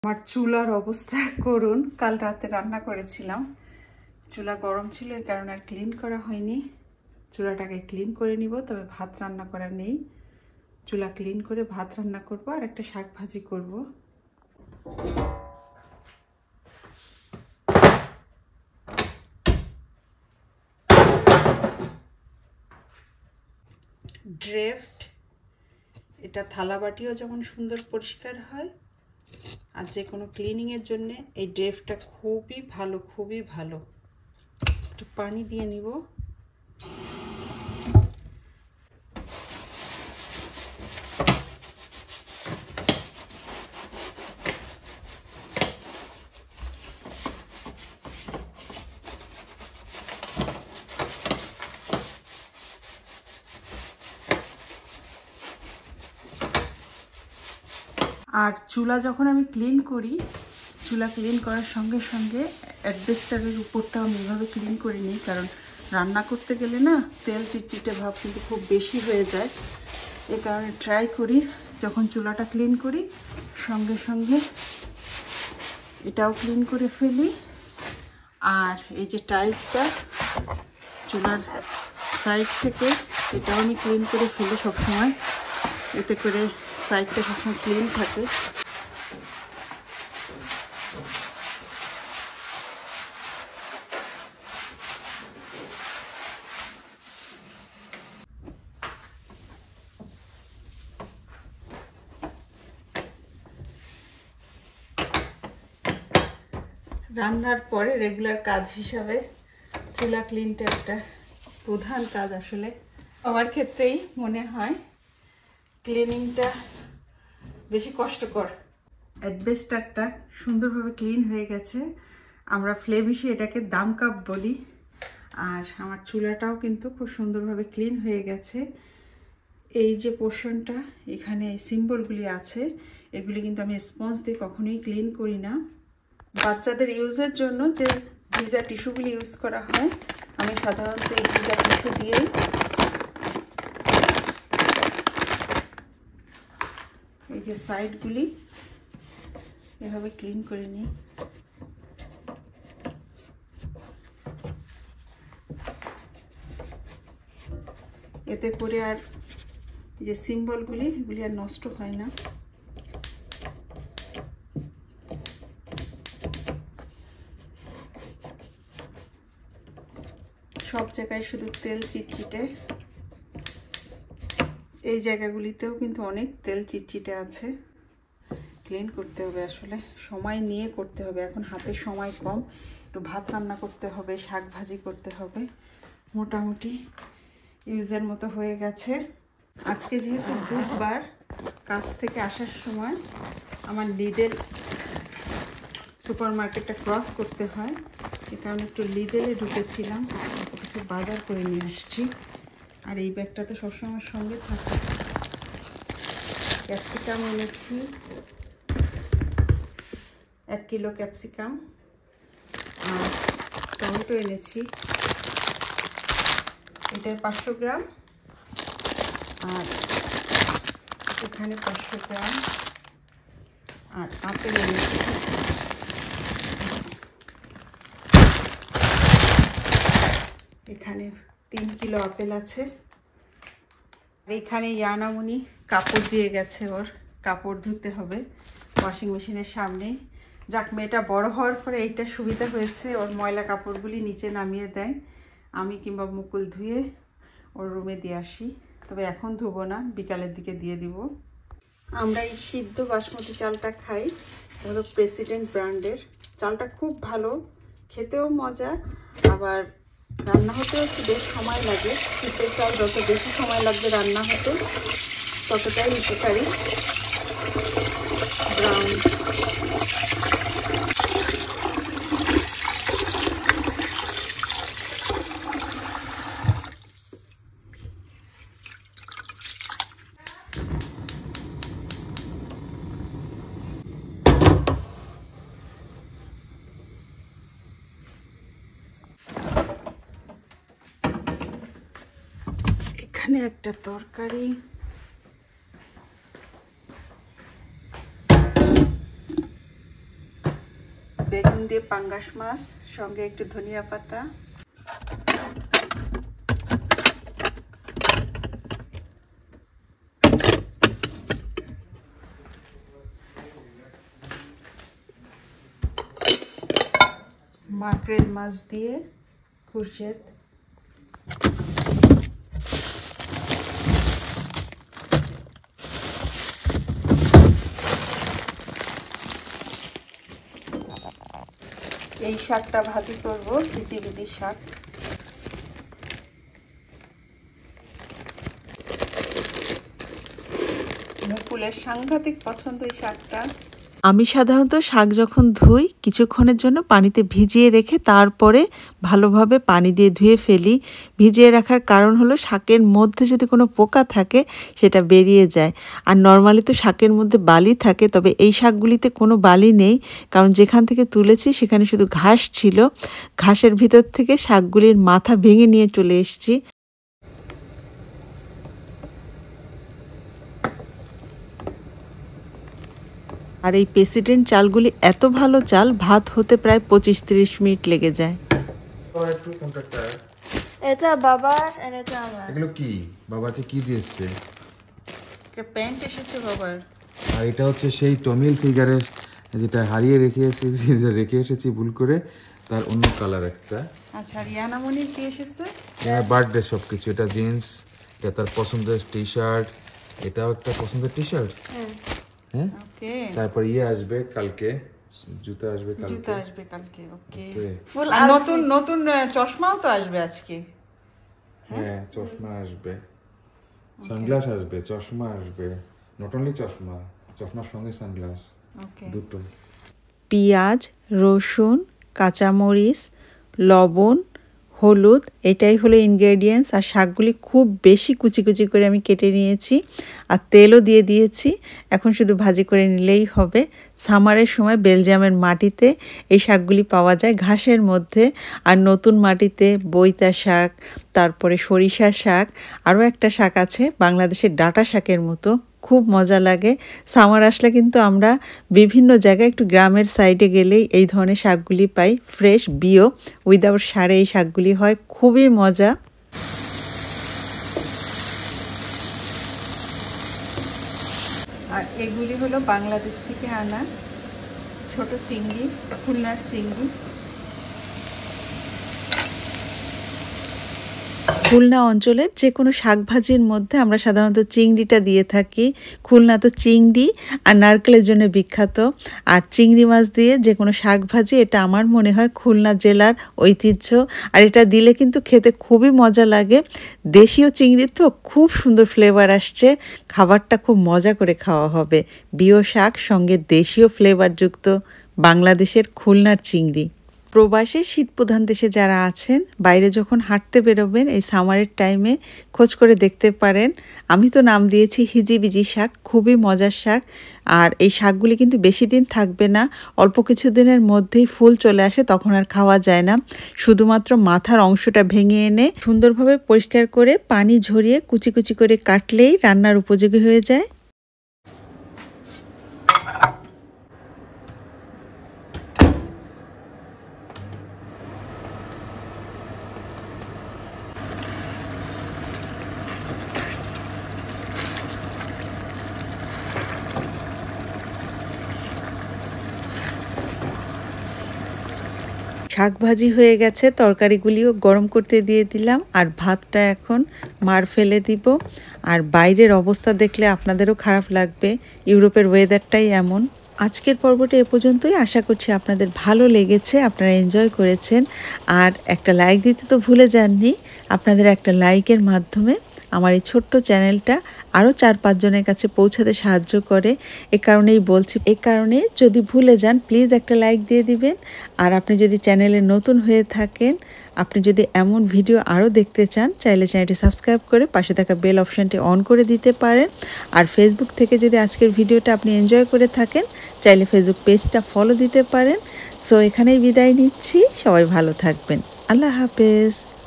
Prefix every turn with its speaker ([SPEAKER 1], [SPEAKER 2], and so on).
[SPEAKER 1] আমার চুলার অবস্থা করুন। কাল রাতে রান্না করেছিলাম, চুলা গরম ছিল, এই কারণে আর ক্লিন করা হয়নি। চুলাটাকে ক্লিন করে নিব, তবে ভাত রান্না করা নেই। চুলা ক্লিন করে ভাত রান্না করব আর একটা শাক ভাজি করব। ড্রেফট, এটা থালাবাটিও যেমন সুন্দর পরিষ্কার হয়, আর যে কোনো ক্লিনিংয়ের জন্য এই ড্রেফটটা খুবই ভালো, খুবই ভালো। একটু পানি দিয়ে নিব। আর চুলা যখন আমি ক্লিন করি, চুলা ক্লিন করার সঙ্গে সঙ্গে অ্যাডবেস্টারের উপরটাও আমি এভাবে ক্লিন করে নিই, কারণ রান্না করতে গেলে না তেল চিটচিটে ভাব কিন্তু খুব বেশি হয়ে যায়। এ কারণে ট্রাই করি যখন চুলাটা ক্লিন করি সঙ্গে সঙ্গে এটাও ক্লিন করে ফেলি। আর এই যে টাইলসটা চুলার সাইড থেকে, এটাও আমি ক্লিন করে ফেলি সবসময়, এতে করে সাইডটা সবসময় ক্লিন থাকে। রান্নার পরে রেগুলার কাজ হিসাবে চুলা ক্লিনটা একটা প্রধান কাজ। আসলে আমার ক্ষেত্রেই মনে হয় ক্লিনিংটা বেশি কষ্টকর। অ্যাডবেস্টারটা সুন্দরভাবে ক্লিন হয়ে গেছে, আমরা ফ্লেমিশে এটাকে দাম কাপ বলি। আর আমার চুলাটাও কিন্তু খুব সুন্দরভাবে ক্লিন হয়ে গেছে। এই যে পোর্শনটা এখানে সিম্বলগুলি আছে, এগুলি কিন্তু আমি স্পঞ্জ দিয়ে কখনোই ক্লিন করি না। বাচ্চাদের ইউজের জন্য যে ভিজা টিস্যুগুলি ইউজ করা হয়, আমি সাধারণত এই ভিজা টিস্যু দিয়েই এই যে সাইডগুলি এভাবে ক্লিন করে নিই। এতে করে আর এই যে সিম্বলগুলি এগুলি আর নষ্ট হয় না। সব জায়গায় শুধু তেল চিটচিটে, এই জায়গাগুলিতেও কিন্তু অনেক তেল চিটচিটে আছে। ক্লিন করতে হবে, আসলে সময় নিয়ে করতে হবে। এখন হাতে সময় কম, একটু ভাত রান্না করতে হবে, শাক ভাজি করতে হবে। মোটামুটি ইউজের মতো হয়ে গেছে। আজকে যেহেতু বুধবার, কাজ থেকে আসার সময় আমার লিডেল সুপার মার্কেটটা ক্রস করতে হয়, এ কারণে একটু লিডেলে ঢুকেছিলাম, কিছু বাজার করে নিয়ে আসছি। আর এই ব্যাগটা তো সবসময় সঙ্গে থাকে। ক্যাপসিকাম এনেছি, 1 কিলো ক্যাপসিকাম। আর টমেটো এনেছি, এটায় 500 গ্রাম, আর এখানে 500 গ্রাম। আর আপেল এনেছি, এখানে 3 কিলো আপেল আছে। আর এখানে ইয়ানামুনি কাপড় দিয়ে গেছে, ওর কাপড় ধুতে হবে ওয়াশিং মেশিনের সামনে। যাক, মেয়েটা বড় হওয়ার পরে এইটা সুবিধা হয়েছে, ওর ময়লা কাপড়গুলি নিচে নামিয়ে দেয়, আমি কিংবা মুকুল ধুয়ে ওর রুমে দিয়ে আসি। তবে এখন ধুবো না, বিকালের দিকে দিয়ে দিব। আমরা এই সিদ্ধ বাসমতি চালটা খাই, হলো প্রেসিডেন্ট ব্র্যান্ডের। চালটা খুব ভালো, খেতেও মজা, আবার রান্না হতেও একটু বেশ সময় লাগে। শীতের চাল যত বেশি সময় লাগবে রান্না হতে, ততটাই উপকারী। ব্রাউন এখানে একটা তরকারি, বেগুন দিয়ে পাঙ্গাস মাছ, সঙ্গে একটু ধনিয়া পাতা। মাকড়েল মাছ দিয়ে খুরশেদ। এই শাকটা ভাজি করব, ভিজি ভিজি শাক। মুকুলের সাংঘাতিক পছন্দ এই শাকটা।
[SPEAKER 2] আমি সাধারণত শাক যখন ধুই কিছুক্ষণের জন্য পানিতে ভিজিয়ে রেখে তারপরে ভালোভাবে পানি দিয়ে ধুয়ে ফেলি। ভিজিয়ে রাখার কারণ হলো শাকের মধ্যে যদি কোনো পোকা থাকে সেটা বেরিয়ে যায়। আর নর্মালি তো শাকের মধ্যে বালি থাকে, তবে এই শাকগুলিতে কোনো বালি নেই, কারণ যেখান থেকে তুলেছি সেখানে শুধু ঘাস ছিল। ঘাসের ভিতর থেকে শাকগুলির মাথা ভেঙে নিয়ে চলে এসেছি। আর এই প্রেসিডেন্ট চালগুলি এত ভালো চাল, ভাত হতে প্রায় 25-30 মিনিট লেগে যায়।
[SPEAKER 3] এটা বাবার আর এটা আমার।
[SPEAKER 4] এগুলো কি বাবাকে কি দিয়েছে?
[SPEAKER 1] একটা প্যান্ট এসেছে বাবার।
[SPEAKER 4] আর এটা হচ্ছে সেই টমিল ফিগারের যেটা হারিয়ে রেখে এসেছি, যে রেখে এসেছি ভুল করে, তার অন্য কালার একটা।
[SPEAKER 1] আচ্ছা, রিয়ানামণির কি এসেছে?
[SPEAKER 4] বার্থডে সবকিছু। এটা জিন্স, এটা তার পছন্দের টি শার্ট, এটাও একটা পছন্দের টি শার্ট। হ্যাঁ,
[SPEAKER 1] ওকে।
[SPEAKER 4] তারপর আসবে কালকে, জুতা আসবে কালকে।
[SPEAKER 1] জুতা আসবে কালকে, ওকে।
[SPEAKER 3] ফুল
[SPEAKER 1] আর নতুন নতুন চশমাও তো আসবে আজকে।
[SPEAKER 4] হ্যাঁ, চশমা আসবে, সানগ্লাস আসবে, চশমা আসবে। নট অনলি চশমা, চশমার সঙ্গে সানগ্লাস,
[SPEAKER 1] ওকে।
[SPEAKER 4] দুটো।
[SPEAKER 2] পেঁয়াজ, রসুন, কাঁচামরিচ, লবণ, হলুদ, এটাই হলো ইনগ্রেডিয়েন্টস। আর শাকগুলি খুব বেশি কুচি কুচি করে আমি কেটে নিয়েছি, আর তেলও দিয়ে দিয়েছি। এখন শুধু ভাজি করে নিলেই হবে। সামারের সময় বেলজিয়ামের মাটিতে এই শাকগুলি পাওয়া যায় ঘাসের মধ্যে, আর নতুন মাটিতে বইতা শাক, তারপরে সরিষা শাক, আরও একটা শাক আছে বাংলাদেশের ডাঁটা শাকের মতো, খুব মজা লাগে। সামার আসলে কিন্তু আমরা বিভিন্ন জায়গায় একটু গ্রামের সাইডে গেলেই এই ধরনের শাকগুলি পাই, ফ্রেশ বিও উইদাউট সারে এই শাকগুলি হয়, খুবই মজা।
[SPEAKER 1] আর এগুলি হলো বাংলাদেশ থেকে আনা ছোট চিংড়ি, খুলনার চিংড়ি।
[SPEAKER 2] খুলনা অঞ্চলের যে কোনো শাকভাজির মধ্যে আমরা সাধারণত চিংড়িটা দিয়ে থাকি। খুলনা তো চিংড়ি আর নারকেলের জন্য বিখ্যাত, আর চিংড়ি মাছ দিয়ে যে কোনো শাকভাজি, এটা আমার মনে হয় খুলনা জেলার ঐতিহ্য। আর এটা দিলে কিন্তু খেতে খুবই মজা লাগে। দেশীয় চিংড়ি তো খুব সুন্দর ফ্লেভার আসছে, খাবারটা খুব মজা করে খাওয়া হবে। বিও শাক সঙ্গে দেশীয় ফ্লেভারযুক্ত বাংলাদেশের খুলনার চিংড়ি। প্রবাসে শীতপ্রধান দেশে যারা আছেন, বাইরে যখন হাঁটতে বেরোবেন এই সামারের টাইমে খোঁজ করে দেখতে পারেন। আমি তো নাম দিয়েছি হিজিবিজি শাক, খুবই মজার শাক। আর এই শাকগুলি কিন্তু বেশি দিন থাকবে না, অল্প কিছু দিনের মধ্যেই ফুল চলে আসে, তখন আর খাওয়া যায় না। শুধুমাত্র মাথার অংশটা ভেঙে এনে সুন্দরভাবে পরিষ্কার করে পানি ঝরিয়ে কুচি কুচি করে কাটলেই রান্নার উপযোগী হয়ে যায়। শাক ভাজি হয়ে গেছে, তরকারিগুলিও গরম করতে দিয়ে দিলাম, আর ভাতটা এখন মার ফেলে দিব। আর বাইরের অবস্থা দেখলে আপনাদেরও খারাপ লাগবে, ইউরোপের ওয়েদারটাই এমন। আজকের পর্বটা এ পর্যন্তই। আশা করছি আপনাদের ভালো লেগেছে, আপনারা এনজয় করেছেন। আর একটা লাইক দিতে তো ভুলে যাননি, আপনাদের একটা লাইকের মাধ্যমে আমার এই ছোট্ট চ্যানেলটা আরও 4-5 জনের কাছে পৌঁছাতে সাহায্য করে, এ কারণেই বলছি। এ কারণে যদি ভুলে যান প্লিজ একটা লাইক দিয়ে দিবেন। আর আপনি যদি চ্যানেলে নতুন হয়ে থাকেন, আপনি যদি এমন ভিডিও আরও দেখতে চান, চাইলে চ্যানেলটি সাবস্ক্রাইব করে পাশে থাকা বেল অপশানটি অন করে দিতে পারেন। আর ফেসবুক থেকে যদি আজকের ভিডিওটা আপনি এনজয় করে থাকেন, চাইলে ফেসবুক পেজটা ফলো দিতে পারেন। সো এখানেই বিদায় নিচ্ছি, সবাই ভালো থাকবেন, আল্লাহ হাফেজ।